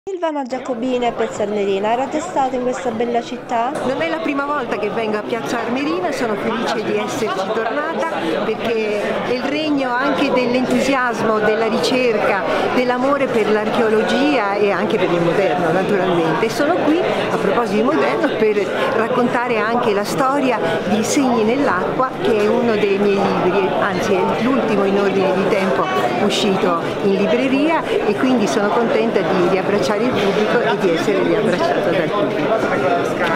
Silvana Giacobini a Piazza Armerina, era già stato in questa bella città? Non è la prima volta che vengo a Piazza Armerina, sono felice di esserci tornata perché è il regno anche dell'entusiasmo, della ricerca, dell'amore per l'archeologia e anche per il moderno naturalmente. E sono qui, a proposito di moderno, per raccontare anche la storia di Segni nell'acqua, che è uno dei miei libri, anzi è l'ultimo in ordine di tempo uscito in libreria, e quindi sono contenta di riabbracciare il pubblico e di essere riabbracciata dal pubblico.